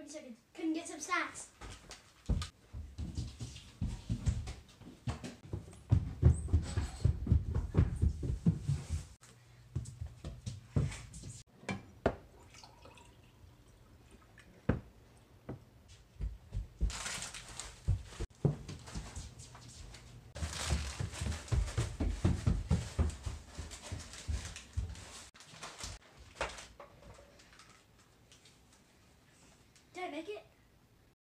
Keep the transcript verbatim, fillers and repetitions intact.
twenty seconds. Can you get some snacks? Did I make it?